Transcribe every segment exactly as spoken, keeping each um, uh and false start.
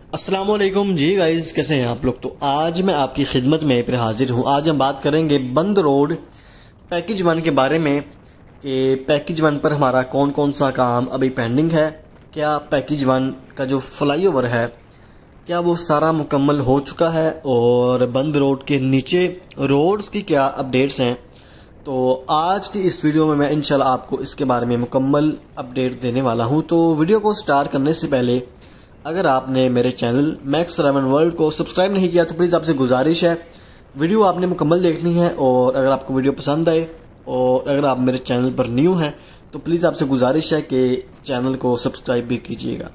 अस्सलाम वालेकुम जी गाइस, कैसे हैं आप लोग। तो आज मैं आपकी खिदमत में फिर हाजिर हूँ। आज हम बात करेंगे बंद रोड पैकेज वन के बारे में कि पैकेज वन पर हमारा कौन कौन सा काम अभी पेंडिंग है। क्या पैकेज वन का जो फ्लाईओवर है क्या वो सारा मुकम्मल हो चुका है, और बंद रोड के नीचे रोड्स की क्या अपडेट्स हैं। तो आज की इस वीडियो में मैं इंशाल्लाह आपको इसके बारे में मुकम्मल अपडेट देने वाला हूँ। तो वीडियो को स्टार्ट करने से पहले अगर आपने मेरे चैनल मैक्स इलेवन वर्ल्ड को सब्सक्राइब नहीं किया तो प्लीज़ आपसे गुजारिश है, वीडियो आपने मुकम्मल देखनी है। और अगर आपको वीडियो पसंद आए और अगर आप मेरे चैनल पर न्यू हैं तो प्लीज़ आपसे गुजारिश है कि चैनल को सब्सक्राइब भी कीजिएगा।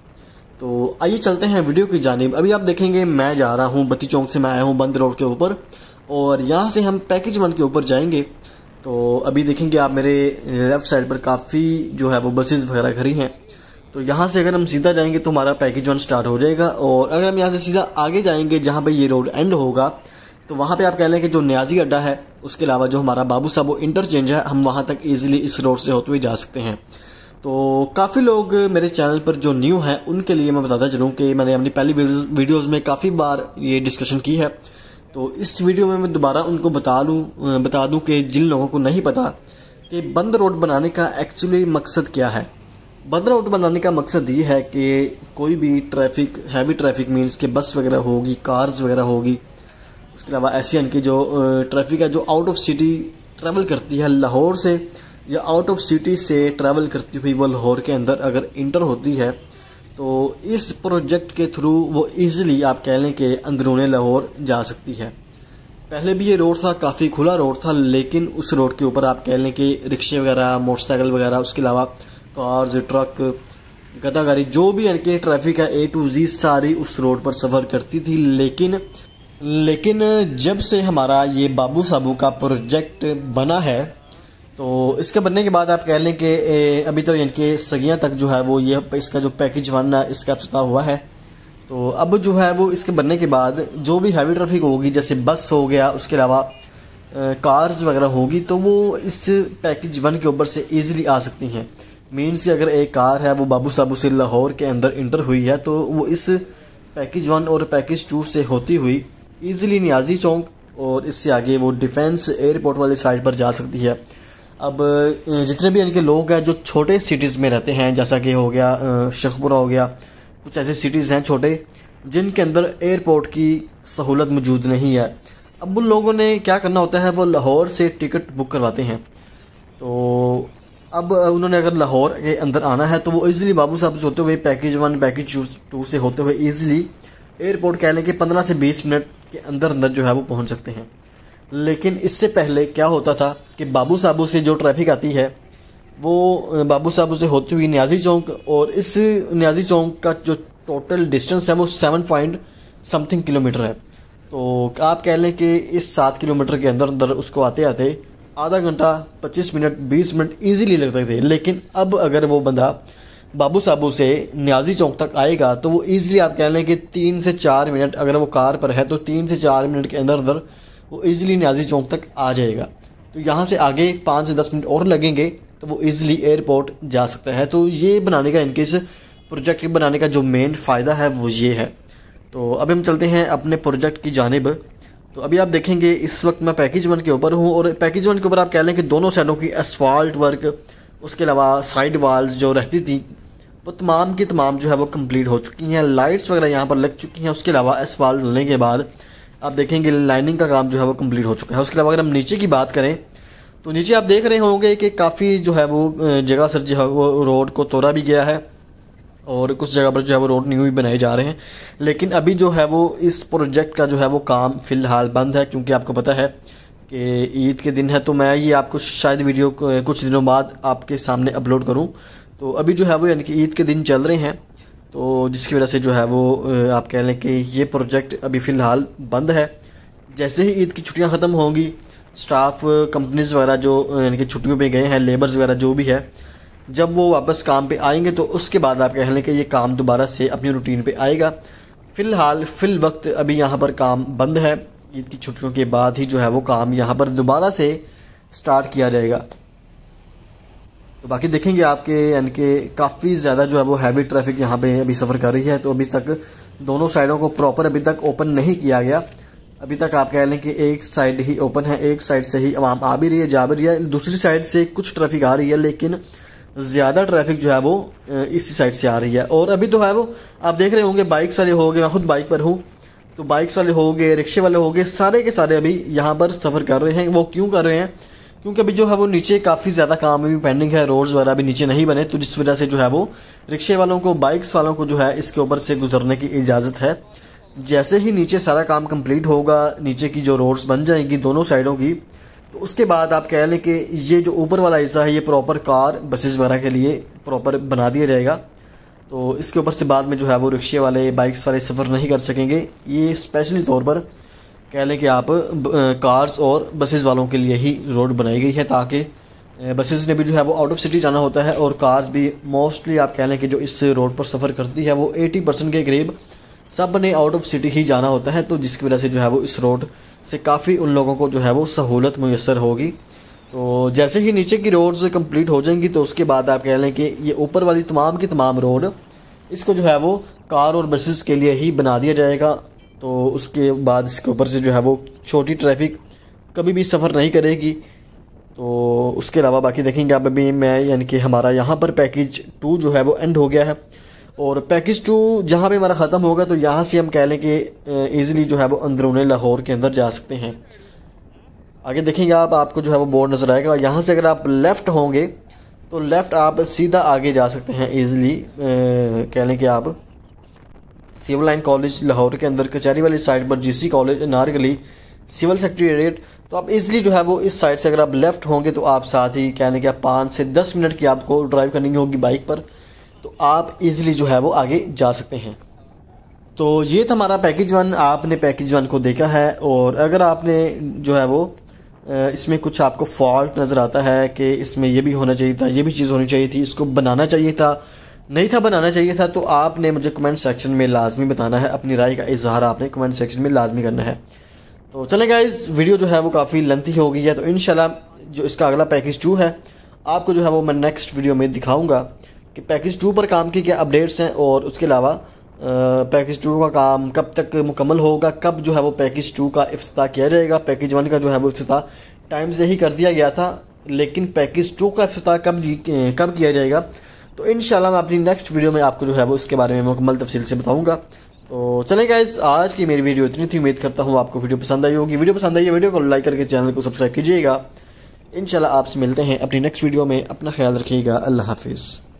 तो आइए चलते हैं वीडियो की जानिब। अभी आप देखेंगे मैं जा रहा हूँ बत्ती चौक से, मैं आया हूँ बंद रोड के ऊपर और यहाँ से हम पैकेज वन के ऊपर जाएंगे। तो अभी देखेंगे आप मेरे लेफ़्ट साइड पर काफ़ी जो है वो बसेस वगैरह खड़ी हैं। तो यहाँ से अगर हम सीधा जाएंगे तो हमारा पैकेज वन स्टार्ट हो जाएगा, और अगर हम यहाँ से सीधा आगे जाएंगे जहाँ पे ये रोड एंड होगा तो वहाँ पे आप कह लें कि जो न्याजी अड्डा है उसके अलावा जो हमारा बाबू साहब इंटरचेंज है, हम वहाँ तक इजीली इस रोड से होते हुए जा सकते हैं। तो काफ़ी लोग मेरे चैनल पर जो न्यू हैं उनके लिए मैं बताता चलूँ कि मैंने अपनी पहली वीडियोज़ में काफ़ी बार ये डिस्कशन की है। तो इस वीडियो में मैं दोबारा उनको बता लूँ बता दूँ कि जिन लोगों को नहीं पता कि बंद रोड बनाने का एक्चुअली मकसद क्या है। बंद रोड बनाने का मकसद ये है कि कोई भी ट्रैफिक, हैवी ट्रैफिक मीन्स के बस वगैरह होगी, कार्स वगैरह होगी, उसके अलावा ऐसी यानी कि जो ट्रैफिक है जो आउट ऑफ सिटी ट्रैवल करती है लाहौर से, या आउट ऑफ सिटी से ट्रैवल करती हुई वो लाहौर के अंदर अगर इंटर होती है तो इस प्रोजेक्ट के थ्रू वो ईज़िली आप कह लें कि अंदरूने लाहौर जा सकती है। पहले भी ये रोड था, काफ़ी खुला रोड था, लेकिन उस रोड के ऊपर आप कह लें कि रिक्शे वगैरह, मोटरसाइकिल वगैरह, उसके अलावा कार्स, ट्रक, गदा गाड़ी, जो भी इनके ट्रैफिक है ए टू जी सारी उस रोड पर सफ़र करती थी। लेकिन लेकिन जब से हमारा ये बाबू साबू का प्रोजेक्ट बना है तो इसके बनने के बाद आप कह लें कि अभी तो इनके सगियाँ तक जो है वो ये इसका जो पैकेज वन है इसका अफ्ताह हुआ है। तो अब जो है वो इसके बनने के बाद जो भी हैवी ट्रैफिक होगी, जैसे बस हो गया, उसके अलावा कार्स वगैरह होगी, तो वो इस पैकेज वन के ऊपर से ईज़िली आ सकती हैं। मीन्स कि अगर एक कार है वो बाबू साबू से लाहौर के अंदर इंटर हुई है तो वो इस पैकेज वन और पैकेज टू से होती हुई ईज़िली न्याजी चौक और इससे आगे वो डिफेंस एयरपोर्ट वाली साइड पर जा सकती है। अब जितने भी इनके लोग हैं जो छोटे सिटीज़ में रहते हैं, जैसा कि हो गया शेखपुरा हो गया, कुछ ऐसे सिटीज़ हैं छोटे जिनके अंदर एयरपोर्ट की सहूलत मौजूद नहीं है, अब उन लोगों ने क्या करना होता है, वो लाहौर से टिकट बुक करवाते हैं। तो अब उन्होंने अगर लाहौर के अंदर आना है तो वो इजीली बाबू साहब से होते हुए पैकेज वन पैकेज टू से होते हुए इजीली एयरपोर्ट कह लें कि पंद्रह से बीस मिनट के अंदर अंदर जो है वो पहुंच सकते हैं। लेकिन इससे पहले क्या होता था कि बाबू साहबू से जो ट्रैफिक आती है वो बाबू साहबू से होती हुई न्याजी चौक, और इस न्याजी चौक का जो टोटल डिस्टेंस है वो सेवन पॉइंट समथिंग किलोमीटर है। तो आप कह लें कि इस सात किलोमीटर के अंदर अंदर उसको आते आते आधा घंटा, पच्चीस मिनट, बीस मिनट इजीली लगते थे। लेकिन अब अगर वो बंदा बाबू साबू से न्याजी चौक तक आएगा तो वो इजीली आप कह लें कि तीन से चार मिनट, अगर वो कार पर है तो तीन से चार मिनट के अंदर अंदर वो इजीली न्याजी चौक तक आ जाएगा। तो यहाँ से आगे पाँच से दस मिनट और लगेंगे तो वो इजीली एयरपोर्ट जा सकता है। तो ये बनाने का, इनके इस प्रोजेक्ट बनाने का जो मेन फ़ायदा है वो ये है। तो अब हम चलते हैं अपने प्रोजेक्ट की जानिब। तो अभी आप देखेंगे इस वक्त मैं पैकेज वन के ऊपर हूँ, और पैकेज वन के ऊपर आप कह लें कि दोनों साइडों की एसफाल्ट वर्क, उसके अलावा साइड वाल्स जो रहती थी वो तमाम की तमाम जो है वो कंप्लीट हो चुकी हैं। लाइट्स वगैरह यहाँ पर लग चुकी हैं। उसके अलावा एसफाल्ट डलने के बाद आप देखेंगे लाइनिंग का काम जो है वो कंप्लीट हो चुका है। उसके अलावा अगर हम नीचे की बात करें तो नीचे आप देख रहे होंगे कि काफ़ी जो है वो जगह सर जो है वो रोड को तोड़ा भी गया है, और कुछ जगह पर जो है वो रोड न्यू ही बनाए जा रहे हैं। लेकिन अभी जो है वो इस प्रोजेक्ट का जो है वो काम फ़िलहाल बंद है, क्योंकि आपको पता है कि ईद के दिन है। तो मैं ये आपको शायद वीडियो कुछ दिनों बाद आपके सामने अपलोड करूं। तो अभी जो है वो यानी कि ईद के दिन चल रहे हैं, तो जिसकी वजह से जो है वो आप कह लें कि ये प्रोजेक्ट अभी फ़िलहाल बंद है। जैसे ही ईद की छुट्टियाँ ख़त्म होंगी, स्टाफ कंपनीज़ वगैरह जो यानी कि छुट्टियों पे गए हैं, लेबर्स वगैरह जो भी है, जब वो वापस काम पे आएंगे तो उसके बाद आप कह लें कि ये काम दोबारा से अपनी रूटीन पे आएगा। फ़िलहाल फ़िल वक्त अभी यहाँ पर काम बंद है। ईद की छुट्टियों के बाद ही जो है वो काम यहाँ पर दोबारा से स्टार्ट किया जाएगा। तो बाकी देखेंगे आपके यानी कि काफ़ी ज़्यादा जो है वो हैवी ट्रैफिक यहाँ पे अभी सफ़र कर रही है। तो अभी तक दोनों साइडों को प्रॉपर अभी तक ओपन नहीं किया गया। अभी तक आप कह लें कि एक साइड ही ओपन है, एक साइड से ही आवाम आ भी रही है, जा भी रही है, दूसरी साइड से कुछ ट्रैफिक आ रही है, लेकिन ज़्यादा ट्रैफिक जो है वो इसी साइड से आ रही है। और अभी तो है वो आप देख रहे होंगे बाइक्स वाले हो गए, मैं खुद बाइक पर हूँ, तो बाइक्स वाले हो गए, रिक्शे वाले हो गए, सारे के सारे अभी यहाँ पर सफ़र कर रहे हैं। वो क्यों कर रहे हैं? क्योंकि अभी जो है वो नीचे काफ़ी ज़्यादा काम भी पेंडिंग है, रोड्स वगैरह अभी नीचे नहीं बने, तो जिस वजह से जो है वो रिक्शे वालों को, बाइक्स वालों को जो है इसके ऊपर से गुजरने की इजाज़त है। जैसे ही नीचे सारा काम कंप्लीट होगा, नीचे की जो रोड्स बन जाएंगी दोनों साइडों की, तो उसके बाद आप कह लें कि ये जो ऊपर वाला हिस्सा है ये प्रॉपर कार बसेस वगैरह के लिए प्रॉपर बना दिया जाएगा। तो इसके ऊपर से बाद में जो है वो रिक्शे वाले, बाइक्स वाले सफ़र नहीं कर सकेंगे। ये स्पेशली तौर पर कह लें कि आप कार्स और बसेस वालों के लिए ही रोड बनाई गई है, ताकि बसेस ने भी जो है वो आउट ऑफ सिटी जाना होता है, और कार्स भी मोस्टली आप कह लें कि जो इस रोड पर सफ़र करती है वो अस्सी परसेंट के करीब सब ने आउट ऑफ सिटी ही जाना होता है। तो जिसकी वजह से जो है वो इस रोड से काफ़ी उन लोगों को जो है वो सहूलत मुयसर होगी। तो जैसे ही नीचे की रोड्स कंप्लीट हो जाएंगी, तो उसके बाद आप कह लें कि ये ऊपर वाली तमाम की तमाम रोड इसको जो है वो कार और बसेस के लिए ही बना दिया जाएगा। तो उसके बाद इसके ऊपर से जो है वो छोटी ट्रैफिक कभी भी सफ़र नहीं करेगी। तो उसके अलावा बाकी देखेंगे आप, अभी मैं यानी कि हमारा यहाँ पर पैकेज टू जो है वो एंड हो गया है, और पैकेज टू जहाँ पे हमारा ख़त्म होगा तो यहाँ से हम कह लें कि ईज़िली जो है वो अंदरूनी लाहौर के अंदर जा सकते हैं। आगे देखेंगे आप, आपको जो है वो बोर्ड नज़र आएगा, यहाँ से अगर आप लेफ़्ट होंगे तो लेफ़्ट आप सीधा आगे जा सकते हैं ईज़िली। कह लें कि आप सिविल लाइन कॉलेज लाहौर के अंदर कचहरी वाली साइड पर जीसी कॉलेज नारगली सिविल सेक्रेटेरिएट, तो आप इजीली जो है वो इस साइड से अगर आप लेफ़्ट होंगे तो आप साथ ही कहने के पाँच से दस मिनट की आपको ड्राइव करनी होगी बाइक पर, तो आप इजीली जो है वो आगे जा सकते हैं। तो ये था हमारा पैकेज वन। आपने पैकेज वन को देखा है, और अगर आपने जो है वो इसमें कुछ आपको फॉल्ट नज़र आता है कि इसमें ये भी होना चाहिए था, ये भी चीज़ होनी चाहिए थी, इसको बनाना चाहिए था, नहीं था बनाना चाहिए था, तो आपने मुझे कमेंट सेक्शन में लाजमी बताना है। अपनी राय का इजहार आपने कमेंट सेक्शन में लाजमी करना है। तो चलें गाइस, वीडियो जो है वो काफ़ी लेंथी हो गई है, तो इंशाल्लाह जो इसका अगला पैकेज टू है आपको जो है वो मैं नेक्स्ट वीडियो में दिखाऊंगा कि पैकेज टू पर काम की क्या अपडेट्स हैं, और उसके अलावा पैकेज टू का काम कब तक मुकम्मल होगा, कब जो है वो पैकेज टू का इफ्तिताह किया जाएगा। पैकेज वन का जो है वो इफ्तिताह टाइम से ही कर दिया गया था, लेकिन पैकेज टू का इफ्तिताह कब कब किया जाएगा, तो इंशाल्लाह मैं अपनी नेक्स्ट वीडियो में आपको जो है वो इसके बारे में मुकम्मल तफसील से बताऊंगा। तो चलें गाइस, आज की मेरी वीडियो इतनी थी। उम्मीद करता हूँ आपको वीडियो पसंद आई होगी। वीडियो पसंद आई है वीडियो को लाइक करके चैनल को सब्सक्राइब कीजिएगा। इंशाल्लाह आपसे मिलते हैं अपनी नेक्स्ट वीडियो में। अपना ख्याल रखिएगा। अल्लाह हाफिज़।